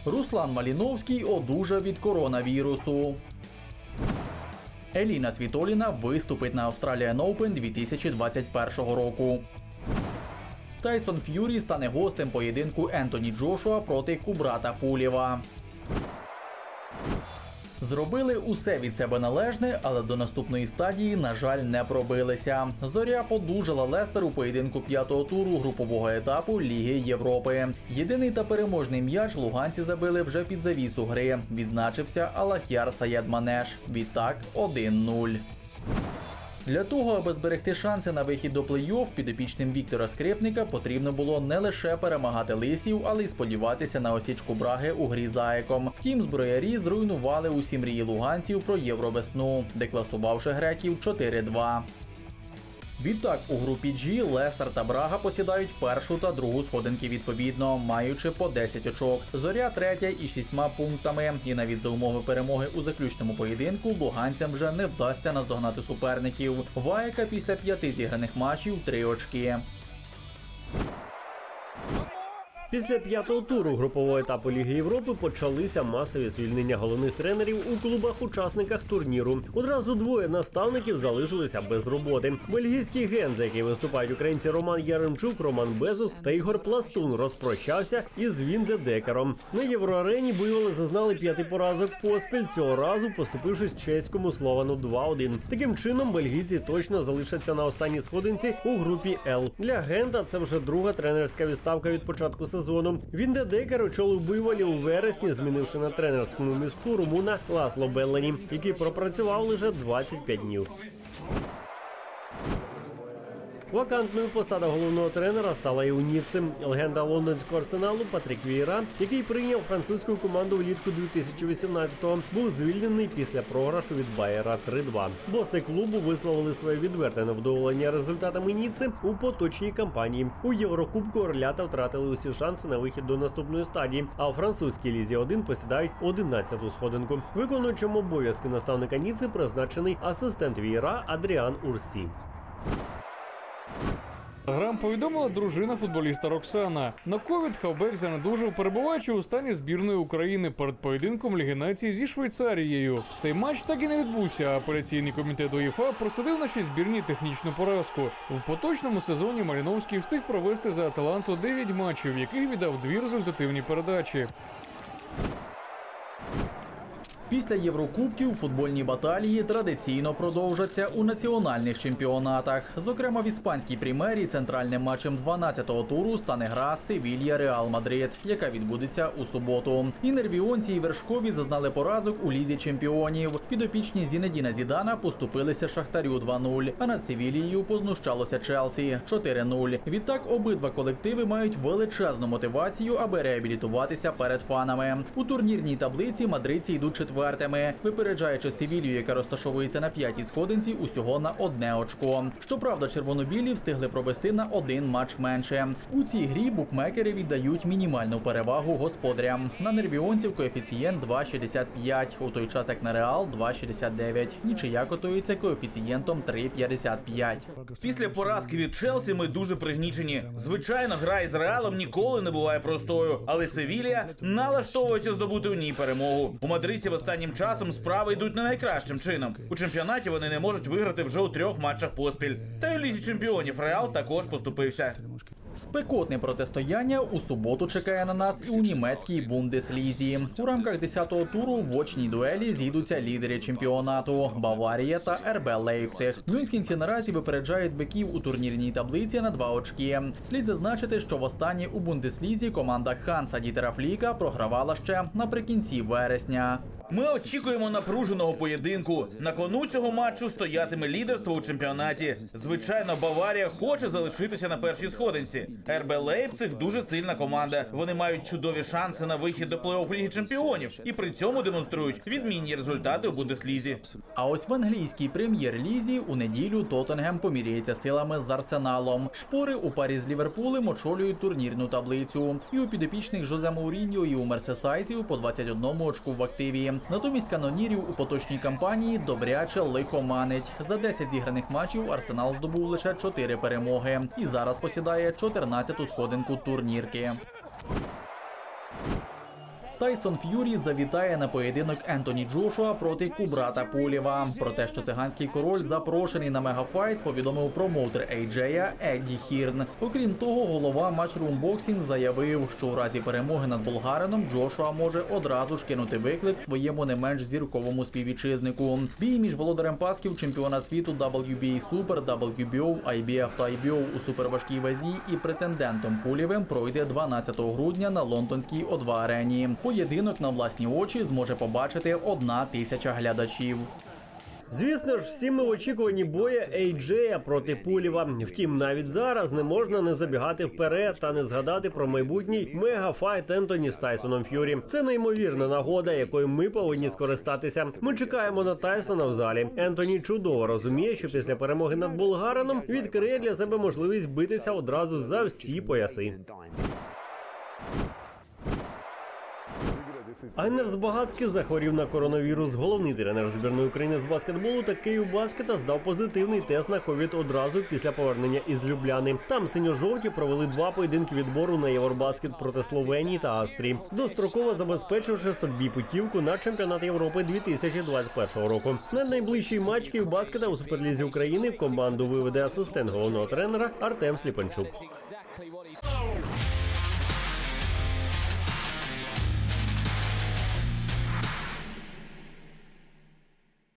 Руслан Маліновський одужав від коронавірусу. Еліна Світоліна виступить на Australian Open 2021 року. Тайсон Ф'юрі стане гостем поєдинку Ентоні Джошуа проти Кубрата Пулєва. Зробили усе від себе належне, але до наступної стадії, на жаль, не пробилися. «Зоря» подужала Лестер у поєдинку 5-го туру групового етапу Ліги Європи. Єдиний та переможний м'яч луганці забили вже під завісу гри. Відзначився Алахяр Саєдманеш. Відтак 1-0. Для того, аби зберегти шанси на вихід до плей-офф, підопічним Віктора Скрипника потрібно було не лише перемагати лисів, але й сподіватися на осічку Браги у грі з АЕКом. Втім, зброярі зруйнували усі мрії луганців про євровесну, декласувавши греків 4-2. Відтак, у групі G Лестер та Брага посідають першу та другу сходинки відповідно, маючи по 10 очок. «Зоря» третя із 6 пунктами. І навіть за умови перемоги у заключному поєдинку луганцям вже не вдасться наздогнати суперників. В АЕКа після 5 зіграних матчів 3 очки. Після 5-го туру групового етапу Ліги Європи почалися масові звільнення головних тренерів у клубах-учасниках турніру. Одразу двоє наставників залишилися без роботи. Бельгійський Гент, за який виступають українці Роман Яремчук, Роман Безус та Ігор Пластун, розпрощався із Віндедекером. На Євроарені буйволи зазнали 5 поразок поспіль, цього разу поступившись чеському Словану 2-1. Таким чином, бельгійці точно залишаться на останній сходинці у групі Л. Для Гента це вже друга тренерська відставка від початку сезону. Віндедекер очолив буйволів у вересні, змінивши на тренерському містку румуна Ласло Беллані, який пропрацював лише 25 днів. Вакантною посада головного тренера стала і у Ніцці. Легенда лондонського Арсеналу Патрік Вієра, який прийняв французьку команду влітку 2018-го, був звільнений після програшу від Байера 3-2. Боси клубу висловили своє відверте невдоволення результатами Ніцці у поточній кампанії. У Єврокубку орлята втратили усі шанси на вихід до наступної стадії, а у французькій Лізі 1 посідають 11-ту сходинку. Виконуючим обов'язки наставника Ніцці призначений асистент Вієра Адріан Урсі. Грам повідомила дружина футболіста Роксана. На ковід хавбек занедужав, перебуваючи у стані збірної України перед поєдинком Ліги Націй зі Швейцарією. Цей матч так і не відбувся, а апеляційний комітет УЄФА присудив нашій збірні технічну поразку. В поточному сезоні Маліновський встиг провести за Аталанту 9 матчів, в яких віддав 2 результативні передачі. Після Єврокубків футбольні баталії традиційно продовжаться у національних чемпіонатах. Зокрема, в іспанській прем'єрі центральним матчем 12-го туру стане гра Севілья-Реал Мадрид, яка відбудеться у суботу. І нервіонці і вершкові зазнали поразок у Лізі чемпіонів. Підопічні Зінедіна Зідана поступилися Шахтарю 2-0, а над Севільєю познущалося Челсі 4-0. Відтак обидва колективи мають величезну мотивацію, аби реабілітуватися перед фанами. У турнірній таблиці мадридці йдуть четвертими, випереджаючи Севілью, яка розташовується на 5-й сходинці, усього на 1 очко. Щоправда, червонобілі встигли провести на 1 матч менше. У цій грі букмекери віддають мінімальну перевагу господарям. На нервіонців коефіцієнт 2,65, у той час як на Реал 2,69. Нічия котується коефіцієнтом 3,55. Після поразки від Челсі ми дуже пригнічені. Звичайно, гра із Реалом ніколи не буває простою, але Севілія налаштовується здобути у ній перемогу. У мадридців останнім часом справи йдуть не найкращим чином. У чемпіонаті вони не можуть виграти вже у 3 матчах поспіль. Та й у Лізі чемпіонів Реал також поступився. Спекотне протистояння у суботу чекає на нас і у німецькій Бундеслізі. У рамках 10-го туру в очній дуелі зійдуться лідери чемпіонату – Баварія та РБ Лейпциг. Мюнхенці наразі випереджають биків у турнірній таблиці на 2 очки. Слід зазначити, що востаннє у Бундеслізі команда Ханса Дітера Фліка програвала ще наприкінці вересня. Ми очікуємо напруженого поєдинку. На кону цього матчу стоятиме лідерство у чемпіонаті. Звичайно, Баварія хоче залишитися на першій сходинці. РБ Лейпциг дуже сильна команда. Вони мають чудові шанси на вихід до плей-офф Ліги чемпіонів. І при цьому демонструють відмінні результати у Бундеслізі. А ось в англійській прем'єр-лізі у неділю Тоттенгем поміряється силами з Арсеналом. Шпори у парі з Ліверпулем очолюють турнірну таблицю. І у підопічних Жозе Мауріньо, і у мерсесайців по 21 очку в активі. Натомість канонірів у поточній кампанії добряче лихоманить. За 10 зіграних матчів Арсенал здобув лише 4 перемоги. І зараз посідає 14-ту сходинку турнірки. Тайсон Ф'юрі завітає на поєдинок Ентоні Джошуа проти Кубрата Пулєва. Про те, що циганський король запрошений на мегафайт, повідомив промоутер AJ Едді Хірн. Окрім того, голова Matchroom Boxing заявив, що у разі перемоги над болгарином Джошуа може одразу ж кинути виклик своєму не менш зірковому співвітчизнику. Бій між володарем пасків чемпіона світу WBA Super, WBO, IBF та IBO у суперважкій вазі і претендентом Пулєвим пройде 12 грудня на лондонській О2 арені. Поєдинок на власні очі зможе побачити 1000 глядачів. Звісно ж, всі ми в очікуванні боя AJ проти Пулєва. Втім, навіть зараз не можна не забігати вперед та не згадати про майбутній мегафайт Ентоні з Тайсоном Ф'юрі. Це неймовірна нагода, якою ми повинні скористатися. Ми чекаємо на Тайсона в залі. Ентоні чудово розуміє, що після перемоги над болгарином відкриє для себе можливість битися одразу за всі пояси. Айнер Збагацький захворів на коронавірус. Головний тренер збірної України з баскетболу та Київбаскета здав позитивний тест на ковід одразу після повернення із Любляни. Там синьо-жовті провели 2 поєдинки відбору на Євробаскет проти Словенії та Австрії, достроково забезпечивши собі путівку на чемпіонат Європи 2021 року. На найближчий матч Київбаскета у Суперлізі України команду виведе асистент головного тренера Артем Сліпанчук.